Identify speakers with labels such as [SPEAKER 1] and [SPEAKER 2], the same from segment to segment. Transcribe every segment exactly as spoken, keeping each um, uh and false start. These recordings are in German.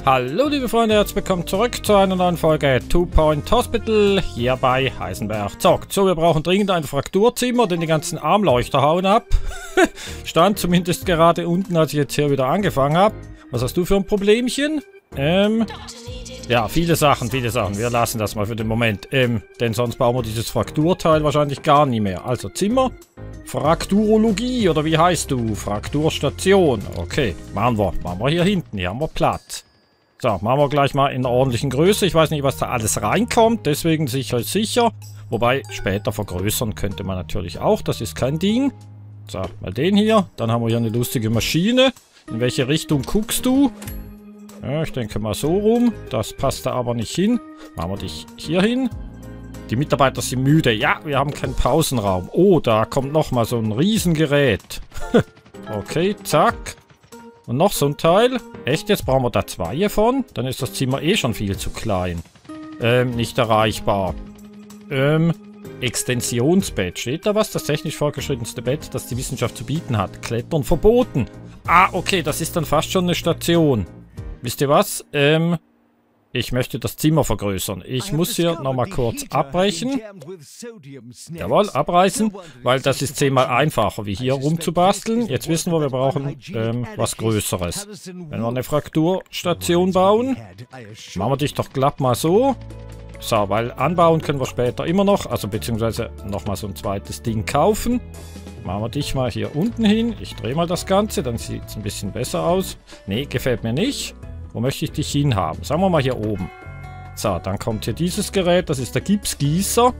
[SPEAKER 1] Hallo liebe Freunde, herzlich willkommen zurück zu einer neuen Folge Two Point Hospital hier bei Heisenberg zockt. So, wir brauchen dringend ein Frakturzimmer, denn die ganzen Armleuchter hauen ab. Stand zumindest gerade unten, als ich jetzt hier wieder angefangen habe. Was hast du für ein Problemchen? Ähm, ja, viele Sachen, viele Sachen. Wir lassen das mal für den Moment. Ähm, denn sonst bauen wir dieses Frakturteil wahrscheinlich gar nie mehr. Also Zimmer, Frakturologie oder wie heißt du? Frakturstation. Okay, machen wir. Machen wir hier hinten. Hier haben wir Platz. So, machen wir gleich mal in einer ordentlichen Größe. Ich weiß nicht, was da alles reinkommt, deswegen sicher ist sicher. Wobei, später vergrößern könnte man natürlich auch, das ist kein Ding. So, mal den hier. Dann haben wir hier eine lustige Maschine. In welche Richtung guckst du? Ja, ich denke mal so rum. Das passt da aber nicht hin. Machen wir dich hier hin. Die Mitarbeiter sind müde. Ja, wir haben keinen Pausenraum. Oh, da kommt nochmal so ein Riesengerät. Okay, zack. Und noch so ein Teil. Echt, jetzt brauchen wir da zwei von? Dann ist das Zimmer eh schon viel zu klein. Ähm, nicht erreichbar. Ähm, Extensionsbett. Steht da was? Das technisch fortgeschrittenste Bett, das die Wissenschaft zu bieten hat. Klettern verboten. Ah, okay, das ist dann fast schon eine Station. Wisst ihr was? Ähm, ich möchte das Zimmer vergrößern. Ich muss hier nochmal kurz abbrechen. Jawohl, abreißen, weil das ist zehnmal einfacher, wie hier rumzubasteln. Jetzt wissen wir, wir brauchen ähm, was Größeres. Wenn wir eine Frakturstation bauen, machen wir dich doch glatt mal so. So, weil anbauen können wir später immer noch, also beziehungsweise nochmal so ein zweites Ding kaufen. Machen wir dich mal hier unten hin. Ich drehe mal das Ganze, dann sieht es ein bisschen besser aus. Nee, gefällt mir nicht. Wo möchte ich dich hinhaben? Sagen wir mal hier oben. So, dann kommt hier dieses Gerät. Das ist der Gipsgießer.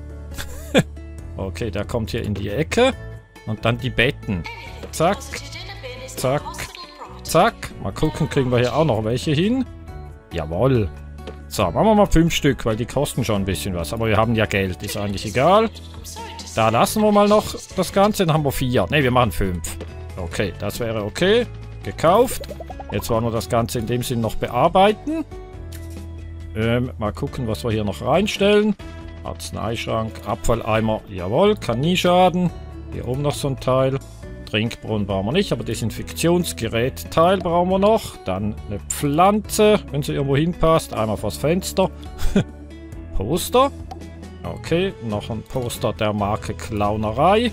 [SPEAKER 1] Okay, der kommt hier in die Ecke. Und dann die Betten. Zack. Zack. Zack. Mal gucken, kriegen wir hier auch noch welche hin. Jawohl. So, machen wir mal fünf Stück, weil die kosten schon ein bisschen was. Aber wir haben ja Geld, ist eigentlich egal. Da lassen wir mal noch das Ganze. Dann haben wir vier. Ne, wir machen fünf. Okay, das wäre okay. Gekauft. Jetzt wollen wir das Ganze in dem Sinn noch bearbeiten. Ähm, mal gucken, was wir hier noch reinstellen. Arzneischrank, Abfalleimer, jawohl, kann nie schaden. Hier oben noch so ein Teil. Trinkbrunnen brauchen wir nicht, aber Desinfektionsgerätteil brauchen wir noch. Dann eine Pflanze, wenn sie irgendwo hinpasst. Einmal vors Fenster. Poster. Okay, noch ein Poster der Marke Clownerei.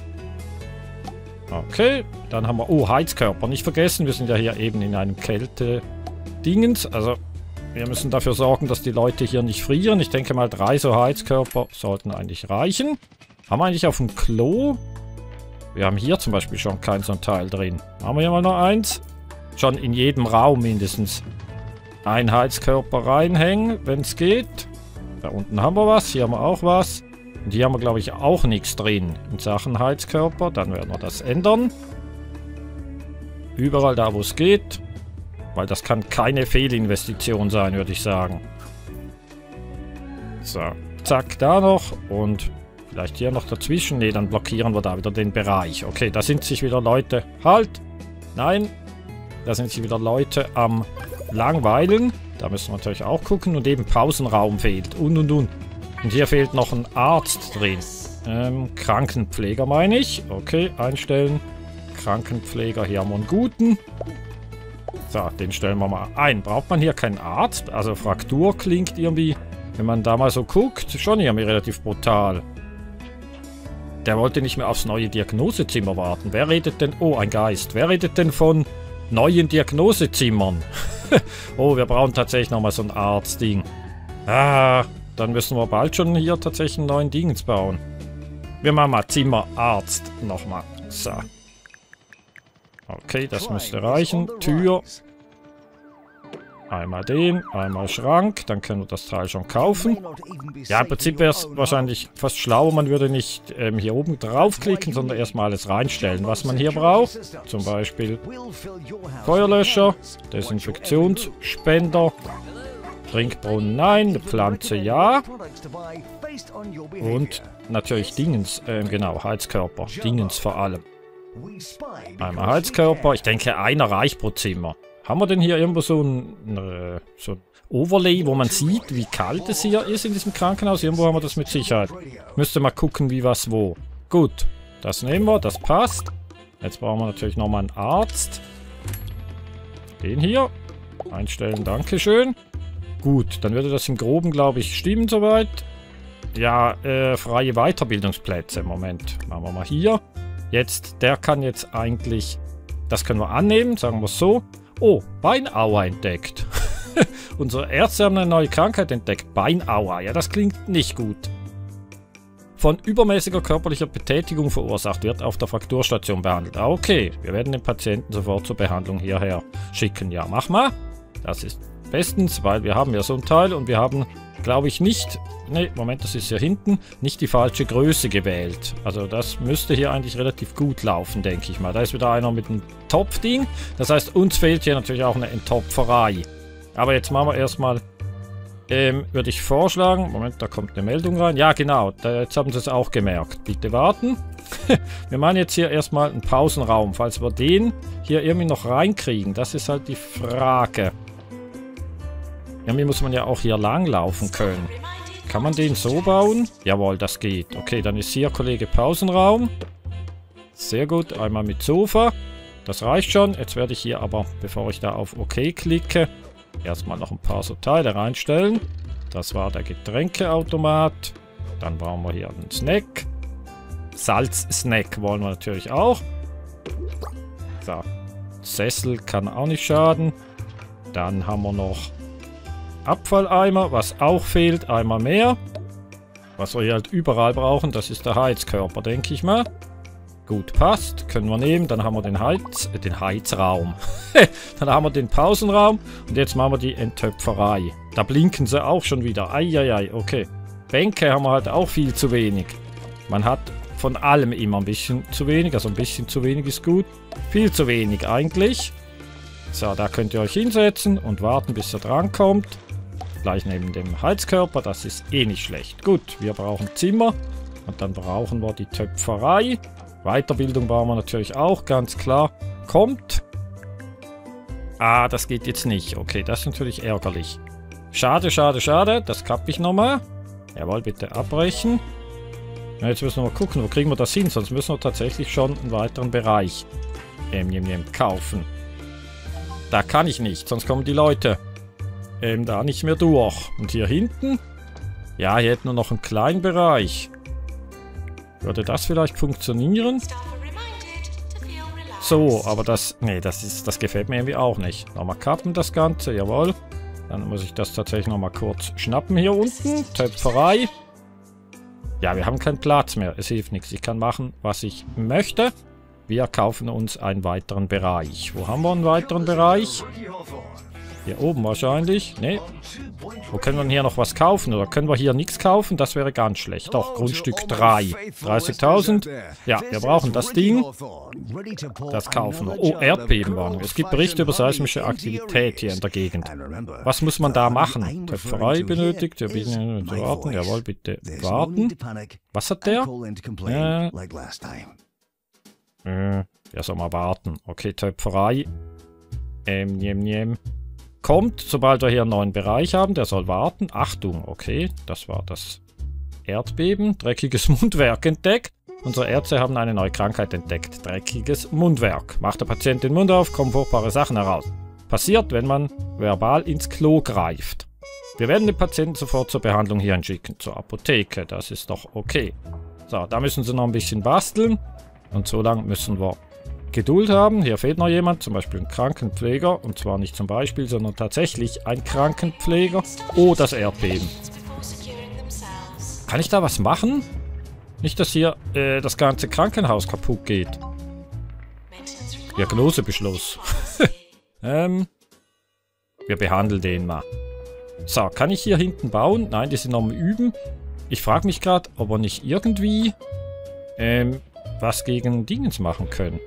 [SPEAKER 1] Okay, dann haben wir... Oh, Heizkörper. Nicht vergessen, wir sind ja hier eben in einem Kälte-Dingens. Also, wir müssen dafür sorgen, dass die Leute hier nicht frieren. Ich denke mal, drei so Heizkörper sollten eigentlich reichen. Haben wir eigentlich auf dem Klo... Wir haben hier zum Beispiel schon kein so ein Teil drin. Haben wir hier mal noch eins? Schon in jedem Raum mindestens ein Heizkörper reinhängen, wenn es geht. Da unten haben wir was, hier haben wir auch was. Und hier haben wir, glaube ich, auch nichts drin in Sachen Heizkörper. Dann werden wir das ändern. Überall da, wo es geht. Weil das kann keine Fehlinvestition sein, würde ich sagen. So, zack, da noch. Und vielleicht hier noch dazwischen. Ne, dann blockieren wir da wieder den Bereich. Okay, da sind sich wieder Leute... Halt! Nein! Da sind sich wieder Leute am Langweilen. Da müssen wir natürlich auch gucken. Und eben Pausenraum fehlt. Und, und, und. Und hier fehlt noch ein Arzt drin. Ähm, Krankenpfleger meine ich. Okay, einstellen. Krankenpfleger, hier haben wir einen guten. So, den stellen wir mal ein. Braucht man hier keinen Arzt? Also Fraktur klingt irgendwie, wenn man da mal so guckt, schon irgendwie relativ brutal. Der wollte nicht mehr aufs neue Diagnosezimmer warten. Wer redet denn... Oh, ein Geist. Wer redet denn von neuen Diagnosezimmern? Oh, wir brauchen tatsächlich nochmal so ein Arztding. Ah, dann müssen wir bald schon hier tatsächlich einen neuen Dingens bauen. Wir machen mal Zimmerarzt nochmal. So. Okay, das müsste reichen. Tür. Einmal den, einmal Schrank. Dann können wir das Teil schon kaufen. Ja, im Prinzip wäre es wahrscheinlich fast schlauer. Man würde nicht ähm, hier oben draufklicken, sondern erstmal alles reinstellen, was man hier braucht. Zum Beispiel Feuerlöscher, Desinfektionsspender, Trinkbrunnen nein, eine Pflanze ja. Und natürlich Dingens, äh, genau, Heizkörper. Dingens vor allem. Einmal Heizkörper. Ich denke, einer reicht pro Zimmer. Haben wir denn hier irgendwo so ein, äh, so ein Overlay, wo man sieht, wie kalt es hier ist in diesem Krankenhaus? Irgendwo haben wir das mit Sicherheit. Müsste mal gucken, wie was wo. Gut, das nehmen wir, das passt. Jetzt brauchen wir natürlich nochmal einen Arzt. Den hier. Einstellen, dankeschön. Gut, dann würde das im Groben, glaube ich, stimmen soweit. Ja, äh, freie Weiterbildungsplätze. Moment, machen wir mal hier. Jetzt, der kann jetzt eigentlich... Das können wir annehmen, sagen wir es so. Oh, Beinauer entdeckt. Unsere Ärzte haben eine neue Krankheit entdeckt. Beinauer. Ja, das klingt nicht gut. Von übermäßiger körperlicher Betätigung verursacht, wird auf der Frakturstation behandelt. Ah, okay. Wir werden den Patienten sofort zur Behandlung hierher schicken. Ja, mach mal. Das ist bestens, weil wir haben ja so ein Teil und wir haben, glaube ich, nicht... Ne, Moment, das ist hier hinten. Nicht die falsche Größe gewählt. Also das müsste hier eigentlich relativ gut laufen, denke ich mal. Da ist wieder einer mit einem Topfding. Das heißt, uns fehlt hier natürlich auch eine Enttopferei. Aber jetzt machen wir erstmal... Ähm, würde ich vorschlagen... Moment, da kommt eine Meldung rein. Ja, genau. Da, jetzt haben sie es auch gemerkt. Bitte warten. Wir machen jetzt hier erstmal einen Pausenraum. Falls wir den hier irgendwie noch reinkriegen. Das ist halt die Frage. Irgendwie muss man ja auch hier lang laufen können. Kann man den so bauen? Jawohl, das geht. Okay, dann ist hier, Kollege, Pausenraum. Sehr gut. Einmal mit Sofa. Das reicht schon. Jetzt werde ich hier aber, bevor ich da auf OK klicke... Erstmal noch ein paar so Teile reinstellen. Das war der Getränkeautomat. Dann brauchen wir hier einen Snack. Salz-Snack wollen wir natürlich auch. So. Sessel kann auch nicht schaden. Dann haben wir noch Abfalleimer, was auch fehlt. Einmal mehr. Was wir hier halt überall brauchen, das ist der Heizkörper, denke ich mal. Gut, passt. Können wir nehmen. Dann haben wir den Heiz... Äh, den Heizraum. Dann haben wir den Pausenraum. Und jetzt machen wir die Enttöpferei. Da blinken sie auch schon wieder. Eieiei, okay. Bänke haben wir halt auch viel zu wenig. Man hat von allem immer ein bisschen zu wenig. Also ein bisschen zu wenig ist gut. Viel zu wenig eigentlich. So, da könnt ihr euch hinsetzen und warten, bis er drankommt. Gleich neben dem Heizkörper. Das ist eh nicht schlecht. Gut, wir brauchen Zimmer. Und dann brauchen wir die Töpferei. Weiterbildung brauchen wir natürlich auch, ganz klar. Kommt. Ah, das geht jetzt nicht. Okay, das ist natürlich ärgerlich. Schade, schade, schade. Das kappe ich nochmal. Jawohl, bitte abbrechen. Ja, jetzt müssen wir mal gucken, wo kriegen wir das hin? Sonst müssen wir tatsächlich schon einen weiteren Bereich ähm, ähm, ähm, kaufen. Da kann ich nicht, sonst kommen die Leute ähm, da nicht mehr durch. Und hier hinten? Ja, hier hätten wir noch einen kleinen Bereich. Würde das vielleicht funktionieren? So, aber das... Nee, das ist, das gefällt mir irgendwie auch nicht. Nochmal kappen das Ganze, jawohl. Dann muss ich das tatsächlich nochmal kurz schnappen hier unten. Töpferei. Ja, wir haben keinen Platz mehr. Es hilft nichts. Ich kann machen, was ich möchte. Wir kaufen uns einen weiteren Bereich. Wo haben wir einen weiteren Bereich? Hier oben wahrscheinlich. Ne. Wo können wir denn hier noch was kaufen? Oder können wir hier nichts kaufen? Das wäre ganz schlecht. Doch, Grundstück drei. dreißigtausend. Ja, wir brauchen das Ding. Das kaufen wir. Oh, Erdbebenwarnung. Es gibt Berichte über seismische Aktivität hier in der Gegend. Was muss man da machen? Töpferei benötigt. Wir bieten zu warten. Jawohl, bitte warten. Was hat der? Äh, äh, der soll mal warten. Okay, Töpferei. Ähm, njem, njem. Kommt, sobald wir hier einen neuen Bereich haben. Der soll warten. Achtung, okay. Das war das Erdbeben. Dreckiges Mundwerk entdeckt. Unsere Ärzte haben eine neue Krankheit entdeckt. Dreckiges Mundwerk. Macht der Patient den Mund auf, kommen furchtbare Sachen heraus. Passiert, wenn man verbal ins Klo greift. Wir werden den Patienten sofort zur Behandlung hier hinschicken. Zur Apotheke. Das ist doch okay. So, da müssen sie noch ein bisschen basteln. Und so lange müssen wir Geduld haben. Hier fehlt noch jemand, zum Beispiel ein Krankenpfleger. Und zwar nicht zum Beispiel, sondern tatsächlich ein Krankenpfleger. Oh, das Erdbeben. Kann ich da was machen? Nicht, dass hier äh, das ganze Krankenhaus kaputt geht. Diagnosebeschluss. ähm, wir behandeln den mal. So, kann ich hier hinten bauen? Nein, die sind noch am Üben. Ich frage mich gerade, ob wir nicht irgendwie ähm, was gegen Dingens machen können.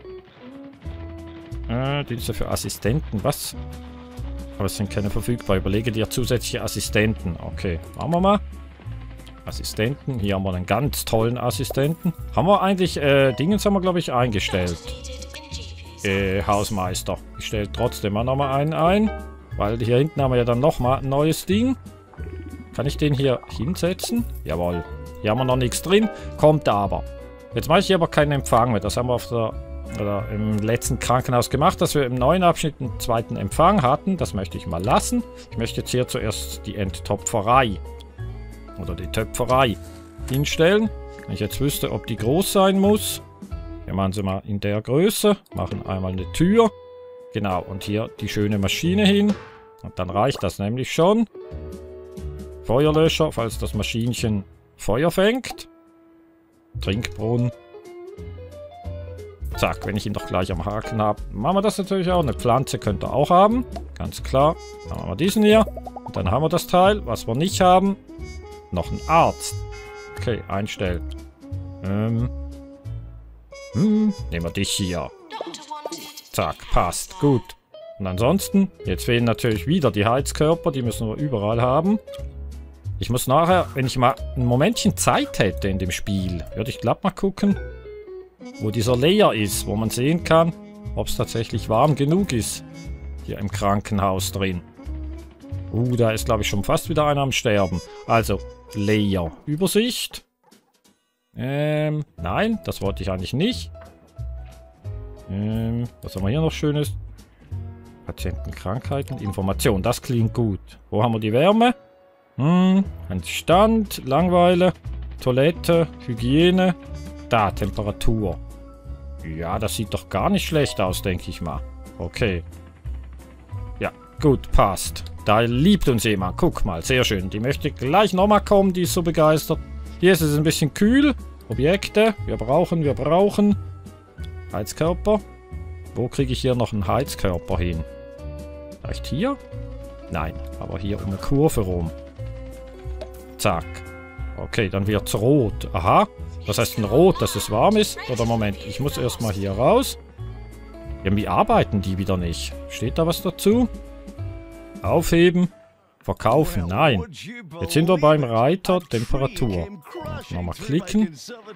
[SPEAKER 1] Äh, Dienste für Assistenten, was? Aber es sind keine verfügbar. Überlege dir zusätzliche Assistenten. Okay, machen wir mal. Assistenten. Hier haben wir einen ganz tollen Assistenten. Haben wir eigentlich, äh, Dingens haben wir, glaube ich, eingestellt. Äh, Hausmeister. Ich stelle trotzdem mal nochmal einen ein. Weil hier hinten haben wir ja dann nochmal ein neues Ding. Kann ich den hier hinsetzen? Jawohl. Hier haben wir noch nichts drin. Kommt aber. Jetzt mache ich hier aber keinen Empfang mehr. Das haben wir auf der oder im letzten Krankenhaus gemacht, dass wir im neuen Abschnitt einen zweiten Empfang hatten. Das möchte ich mal lassen. Ich möchte jetzt hier zuerst die Enttopferei oder die Töpferei hinstellen. Wenn ich jetzt wüsste, ob die groß sein muss. Wir machen sie mal in der Größe. Machen einmal eine Tür. Genau, und hier die schöne Maschine hin. Und dann reicht das nämlich schon. Feuerlöscher, falls das Maschinchen Feuer fängt. Trinkbrunnen. Zack, wenn ich ihn doch gleich am Haken habe, machen wir das natürlich auch. Eine Pflanze könnte er auch haben. Ganz klar. Dann haben wir diesen hier. Und dann haben wir das Teil. Was wir nicht haben, noch ein Arzt. Okay, einstellen. Ähm. Hm, nehmen wir dich hier. Zack, passt. Gut. Und ansonsten, jetzt fehlen natürlich wieder die Heizkörper. Die müssen wir überall haben. Ich muss nachher, wenn ich mal ein Momentchen Zeit hätte in dem Spiel, würde ich glatt mal gucken, wo dieser Layer ist, wo man sehen kann, ob es tatsächlich warm genug ist. Hier im Krankenhaus drin. Uh, da ist glaube ich schon fast wieder einer am Sterben. Also, Layer. Übersicht. Ähm, nein, das wollte ich eigentlich nicht. Ähm, was haben wir hier noch Schönes? Patientenkrankheiten, Information, das klingt gut. Wo haben wir die Wärme? Hm, ein Stand, Langweile, Toilette, Hygiene. Da, Temperatur. Ja, das sieht doch gar nicht schlecht aus, denke ich mal. Okay. Ja, gut, passt. Da liebt uns jemand. Guck mal, sehr schön. Die möchte gleich nochmal kommen, die ist so begeistert. Hier ist es ein bisschen kühl. Objekte, wir brauchen, wir brauchen. Heizkörper. Wo kriege ich hier noch einen Heizkörper hin? Vielleicht hier? Nein, aber hier um eine Kurve rum. Zack. Okay, dann wird es rot. Aha. Das heißt ein Rot, dass es warm ist. Oder Moment, ich muss erstmal hier raus. Irgendwie arbeiten die wieder nicht. Steht da was dazu? Aufheben. Verkaufen. Nein. Jetzt sind wir beim Reiter Temperatur. Nochmal klicken.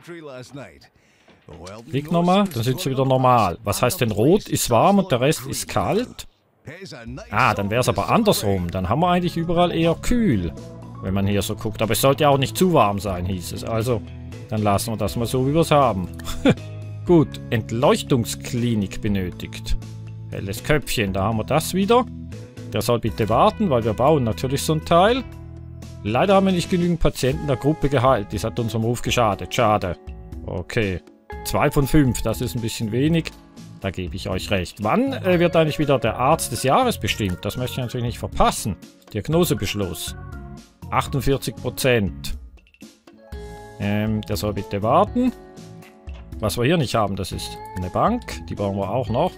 [SPEAKER 1] Klick nochmal, dann sind sie wieder normal. Was heißt denn rot ist warm und der Rest ist kalt? Ah, dann wäre es aber andersrum. Dann haben wir eigentlich überall eher kühl. Wenn man hier so guckt. Aber es sollte ja auch nicht zu warm sein, hieß es. Also, dann lassen wir das mal so, wie wir es haben. Gut, Entleuchtungsklinik benötigt. Helles Köpfchen, da haben wir das wieder. Der soll bitte warten, weil wir bauen natürlich so ein Teil. Leider haben wir nicht genügend Patienten der Gruppe geheilt. Das hat unserem Ruf geschadet. Schade. Okay. zwei von fünf, das ist ein bisschen wenig. Da gebe ich euch recht. Wann äh, wird eigentlich wieder der Arzt des Jahres bestimmt? Das möchte ich natürlich nicht verpassen. Diagnosebeschluss. achtundvierzig Prozent. Ähm, der soll bitte warten. Was wir hier nicht haben, das ist eine Bank. Die brauchen wir auch noch.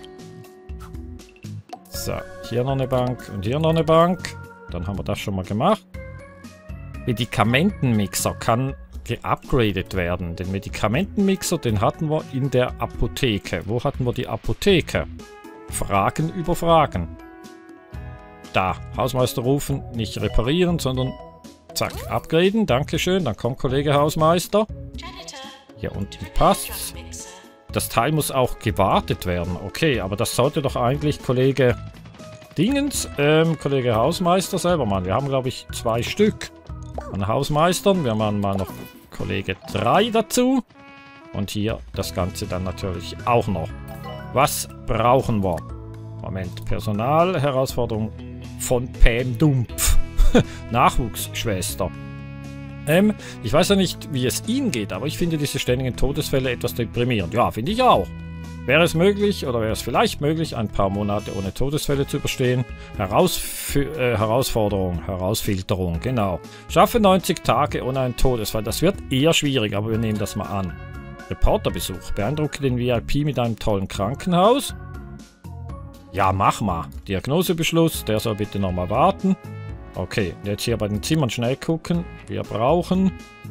[SPEAKER 1] So, hier noch eine Bank und hier noch eine Bank. Dann haben wir das schon mal gemacht. Medikamentenmixer kann geupgradet werden. Den Medikamentenmixer, den hatten wir in der Apotheke. Wo hatten wir die Apotheke? Fragen über Fragen. Da, Hausmeister rufen, nicht reparieren, sondern zack, upgraden. Dankeschön, dann kommt Kollege Hausmeister. Hier unten passt's. Das Teil muss auch gewartet werden. Okay, aber das sollte doch eigentlich Kollege Dingens, ähm, Kollege Hausmeister selber machen. Wir haben, glaube ich, zwei Stück an Hausmeistern. Wir machen mal noch Kollege drei dazu. Und hier das Ganze dann natürlich auch noch. Was brauchen wir? Moment, Personal, Herausforderung von Pam Dumpf. Nachwuchsschwester. Ähm, ich weiß ja nicht, wie es Ihnen geht, aber ich finde diese ständigen Todesfälle etwas deprimierend. Ja, finde ich auch. Wäre es möglich, oder wäre es vielleicht möglich, ein paar Monate ohne Todesfälle zu überstehen? Herausf äh, Herausforderung, Herausfilterung, genau. Schaffe neunzig Tage ohne einen Todesfall. Das wird eher schwierig, aber wir nehmen das mal an. Reporterbesuch. Beeindrucke den V I P mit einem tollen Krankenhaus. Ja, mach mal. Diagnosebeschluss, der soll bitte nochmal warten. Okay, jetzt hier bei den Zimmern schnell gucken. Wir brauchen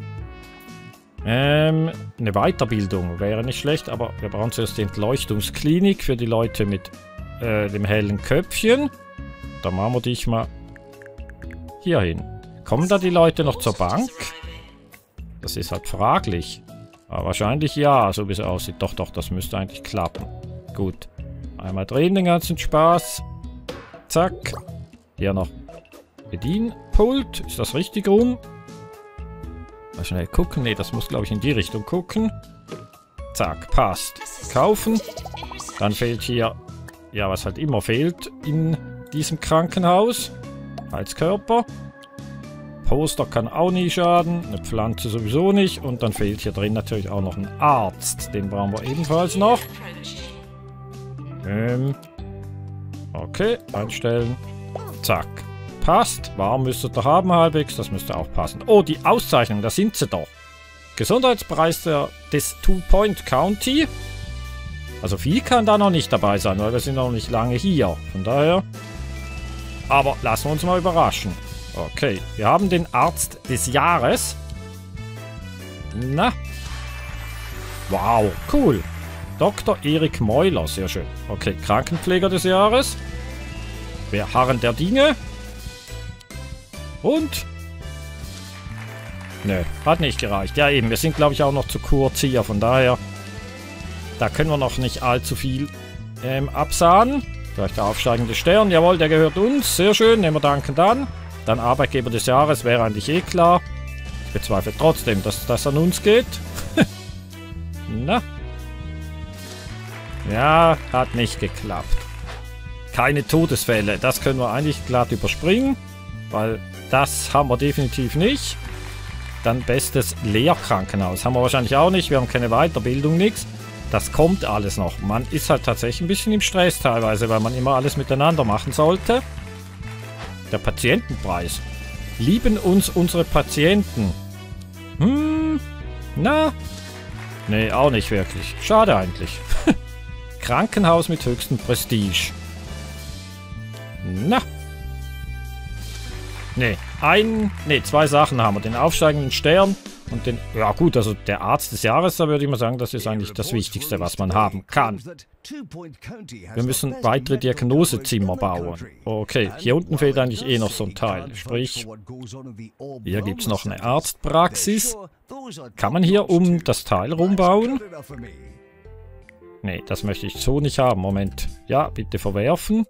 [SPEAKER 1] ähm, eine Weiterbildung. Wäre nicht schlecht, aber wir brauchen zuerst die Entleuchtungsklinik für die Leute mit äh, dem hellen Köpfchen. Da machen wir dich mal hier hin. Kommen da die Leute noch zur Bank? Das ist halt fraglich. Aber wahrscheinlich ja, so wie es aussieht. Doch, doch, das müsste eigentlich klappen. Gut. Einmal drehen den ganzen Spaß. Zack. Hier noch Bedienpult. Ist das richtig rum? Mal schnell gucken. Ne, das muss, glaube ich, in die Richtung gucken. Zack, passt. Kaufen. Dann fehlt hier, ja, was halt immer fehlt in diesem Krankenhaus. Heizkörper. Poster kann auch nie schaden. Eine Pflanze sowieso nicht. Und dann fehlt hier drin natürlich auch noch ein Arzt. Den brauchen wir ebenfalls noch. Ähm. Okay, einstellen. Zack. Passt. Warm müsste doch haben halbwegs. Das müsste auch passen. Oh, die Auszeichnung, da sind sie doch. Gesundheitspreis der, des Two-Point County. Also viel kann da noch nicht dabei sein, weil wir sind noch nicht lange hier. Von daher. Aber lassen wir uns mal überraschen. Okay, wir haben den Arzt des Jahres. Na. Wow, cool. Doktor Erik Meuler, sehr schön. Okay, Krankenpfleger des Jahres. Beharren der Dinge. Und? Nö, hat nicht gereicht. Ja eben, wir sind glaube ich auch noch zu kurz hier. Von daher, da können wir noch nicht allzu viel ähm, absahen. Vielleicht der aufsteigende Stern. Jawohl, der gehört uns. Sehr schön, nehmen wir dankend an. Dann Arbeitgeber des Jahres wäre eigentlich eh klar. Ich bezweifle trotzdem, dass das an uns geht. Na. Ja, hat nicht geklappt. Keine Todesfälle. Das können wir eigentlich glatt überspringen. Weil das haben wir definitiv nicht. Dann bestes Lehrkrankenhaus. Haben wir wahrscheinlich auch nicht. Wir haben keine Weiterbildung, nichts. Das kommt alles noch. Man ist halt tatsächlich ein bisschen im Stress teilweise, weil man immer alles miteinander machen sollte. Der Patientenpreis. Lieben uns unsere Patienten. Hm, na? Nee, auch nicht wirklich. Schade eigentlich. Krankenhaus mit höchstem Prestige. Na? Nee, ein, nee, zwei Sachen haben wir. Den aufsteigenden Stern und den, ja gut, also der Arzt des Jahres, da würde ich mal sagen, das ist eigentlich das Wichtigste, was man haben kann. Wir müssen weitere Diagnosezimmer bauen. Okay, hier unten fehlt eigentlich eh noch so ein Teil. Sprich, hier gibt es noch eine Arztpraxis. Kann man hier um das Teil rumbauen? Nee, das möchte ich so nicht haben. Moment. Ja, bitte verwerfen.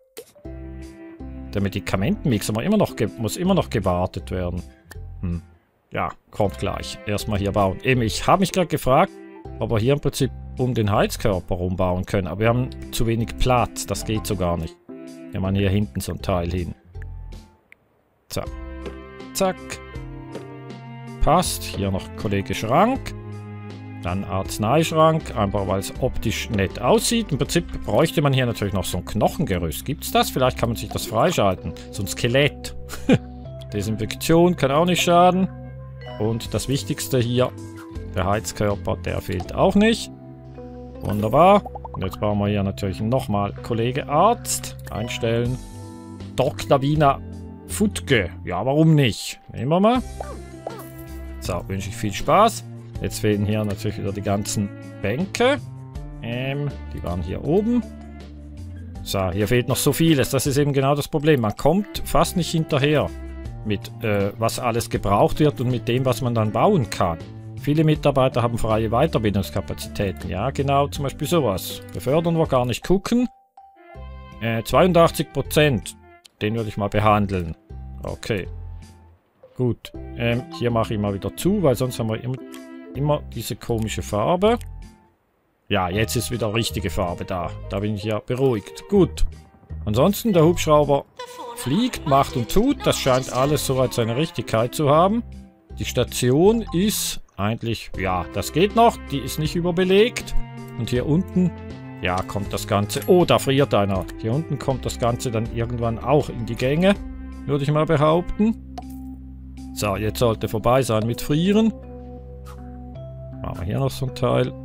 [SPEAKER 1] Der Medikamentenmix aber immer noch muss immer noch gewartet werden. Hm. Ja, kommt gleich. Erstmal hier bauen. Eben, ich habe mich gerade gefragt, ob wir hier im Prinzip um den Heizkörper rumbauen können. Aber wir haben zu wenig Platz. Das geht so gar nicht. Wir machen hier hinten so ein Teil hin. Zack. Zack. Passt. Hier noch Kollege Schrank. Dann Arzneischrank, einfach weil es optisch nett aussieht. Im Prinzip bräuchte man hier natürlich noch so ein Knochengerüst. Gibt es das? Vielleicht kann man sich das freischalten. So ein Skelett. Desinfektion kann auch nicht schaden. Und das Wichtigste hier, der Heizkörper, der fehlt auch nicht. Wunderbar. Und jetzt brauchen wir hier natürlich nochmal Kollege Arzt. Einstellen. Doktor Wiener Futke. Ja, warum nicht? Nehmen wir mal. So, wünsche ich viel Spaß. Jetzt fehlen hier natürlich wieder die ganzen Bänke. Ähm, die waren hier oben. So, hier fehlt noch so vieles. Das ist eben genau das Problem. Man kommt fast nicht hinterher mit, äh, was alles gebraucht wird und mit dem, was man dann bauen kann. Viele Mitarbeiter haben freie Weiterbildungskapazitäten. Ja, genau, zum Beispiel sowas. Befördern wir gar nicht gucken. Äh, zweiundachtzig Prozent. Den würde ich mal behandeln. Okay. Gut. Ähm, hier mache ich mal wieder zu, weil sonst haben wir immer... Immer diese komische Farbe. Ja, jetzt ist wieder richtige Farbe da. Da bin ich ja beruhigt. Gut. Ansonsten, der Hubschrauber fliegt, macht und tut. Das scheint alles soweit seine Richtigkeit zu haben. Die Station ist eigentlich, ja, das geht noch. Die ist nicht überbelegt. Und hier unten, ja, kommt das Ganze. Oh, da friert einer. Hier unten kommt das Ganze dann irgendwann auch in die Gänge. Würde ich mal behaupten. So, jetzt sollte vorbei sein mit Frieren. Machen wir hier noch so ein Teil.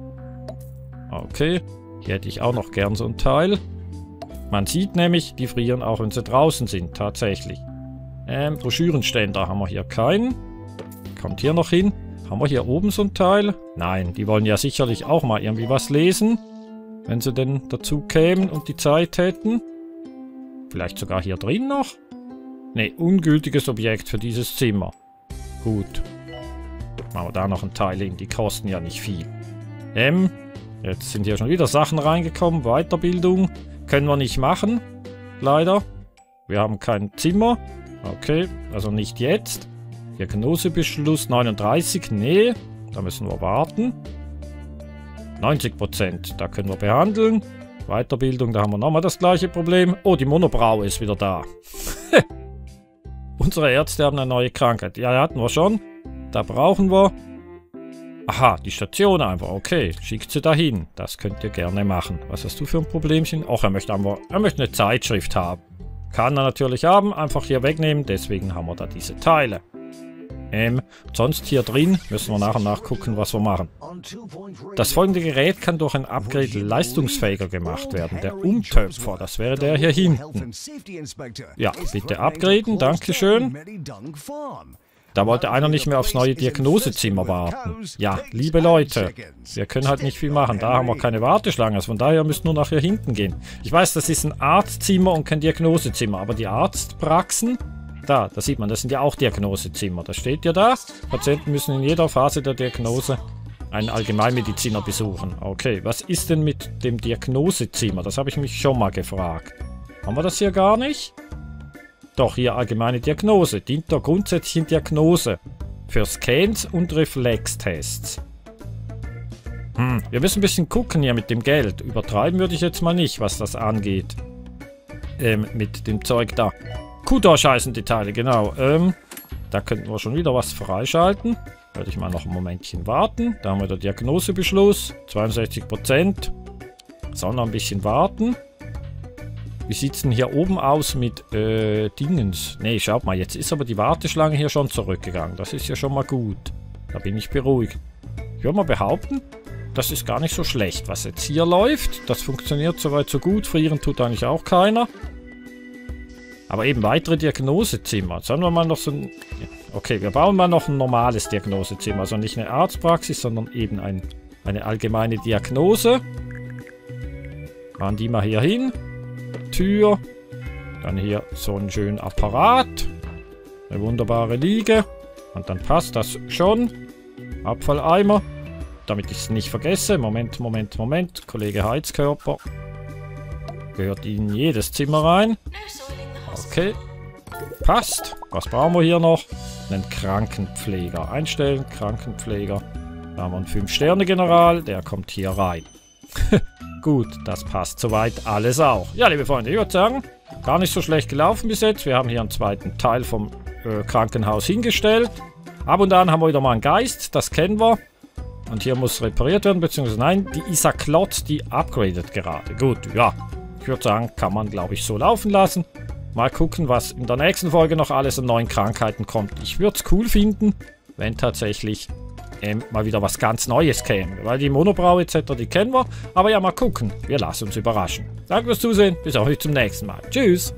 [SPEAKER 1] Okay. Hier hätte ich auch noch gern so ein Teil. Man sieht nämlich, die frieren auch, wenn sie draußen sind. Tatsächlich. Ähm, Broschürenständer haben wir hier keinen. Kommt hier noch hin. Haben wir hier oben so ein Teil? Nein, die wollen ja sicherlich auch mal irgendwie was lesen. Wenn sie denn dazu kämen und die Zeit hätten. Vielleicht sogar hier drin noch? Ne, ungültiges Objekt für dieses Zimmer. Gut. Machen wir da noch ein Teil hin. Die kosten ja nicht viel. Ähm, jetzt sind hier schon wieder Sachen reingekommen. Weiterbildung können wir nicht machen. Leider. Wir haben kein Zimmer. Okay, also nicht jetzt. Diagnosebeschluss neununddreißig. Nee, da müssen wir warten. neunzig Prozent. Da können wir behandeln. Weiterbildung, da haben wir nochmal das gleiche Problem. Oh, die Monobraue ist wieder da. Unsere Ärzte haben eine neue Krankheit. Ja, die hatten wir schon. Da brauchen wir... Aha, die Station einfach. Okay, schickt sie dahin. Das könnt ihr gerne machen. Was hast du für ein Problemchen? Och, er möchte einfach... Er möchte eine Zeitschrift haben. Kann er natürlich haben. Einfach hier wegnehmen. Deswegen haben wir da diese Teile. Ähm, sonst hier drin müssen wir nach und nach gucken, was wir machen. Das folgende Gerät kann durch ein Upgrade leistungsfähiger gemacht werden. Der Umtöpfer, das wäre der hier hinten. Ja, bitte upgraden, dankeschön. Da wollte einer nicht mehr aufs neue Diagnosezimmer warten. Ja, liebe Leute, wir können halt nicht viel machen. Da haben wir keine Warteschlange, also von daher müsst ihr nur nach hier hinten gehen. Ich weiß, das ist ein Arztzimmer und kein Diagnosezimmer, aber die Arztpraxen... Da, da sieht man, das sind ja auch Diagnosezimmer. Das steht ja da. Patienten müssen in jeder Phase der Diagnose einen Allgemeinmediziner besuchen. Okay, was ist denn mit dem Diagnosezimmer? Das habe ich mich schon mal gefragt. Haben wir das hier gar nicht? Doch, hier allgemeine Diagnose. Dient der grundsätzlichen Diagnose. Für Scans und Reflextests. Hm, wir müssen ein bisschen gucken hier mit dem Geld. Übertreiben würde ich jetzt mal nicht, was das angeht. Ähm, mit dem Zeug da. Kudosh heißen die Teile, genau. Ähm, da könnten wir schon wieder was freischalten. Werde ich mal noch ein Momentchen warten. Da haben wir den Diagnosebeschluss. zweiundsechzig Prozent. Sollen noch ein bisschen warten. Wie sieht es denn hier oben aus mit äh, Dingens? Ne, schaut mal, jetzt ist aber die Warteschlange hier schon zurückgegangen. Das ist ja schon mal gut. Da bin ich beruhigt. Ich würde mal behaupten, das ist gar nicht so schlecht, was jetzt hier läuft. Das funktioniert soweit so gut. Frieren tut eigentlich auch keiner. Aber eben weitere Diagnosezimmer. Sollen wir mal noch so ein... Okay, wir bauen mal noch ein normales Diagnosezimmer. Also nicht eine Arztpraxis, sondern eben ein, eine allgemeine Diagnose. Machen die mal hier hin. Tür. Dann hier so einen schönen Apparat. Eine wunderbare Liege. Und dann passt das schon. Abfalleimer. Damit ich es nicht vergesse. Moment, Moment, Moment. Kollege Heizkörper. Gehört in jedes Zimmer rein. Okay. Passt. Was brauchen wir hier noch? Einen Krankenpfleger. Einstellen, Krankenpfleger. Da haben wir einen fünf Sterne General. Der kommt hier rein. Gut, das passt soweit alles auch. Ja, liebe Freunde, ich würde sagen, gar nicht so schlecht gelaufen bis jetzt. Wir haben hier einen zweiten Teil vom äh, Krankenhaus hingestellt. Ab und an haben wir wieder mal einen Geist. Das kennen wir. Und hier muss repariert werden, beziehungsweise nein, die Isa Klotz, die upgradet gerade. Gut, ja. Ich würde sagen, kann man, glaube ich, so laufen lassen. Mal gucken, was in der nächsten Folge noch alles an neuen Krankheiten kommt. Ich würde es cool finden, wenn tatsächlich ähm, mal wieder was ganz Neues käme. Weil die Monobraue et cetera, die kennen wir. Aber ja, mal gucken. Wir lassen uns überraschen. Danke fürs Zusehen. Bis auch zum nächsten Mal. Tschüss.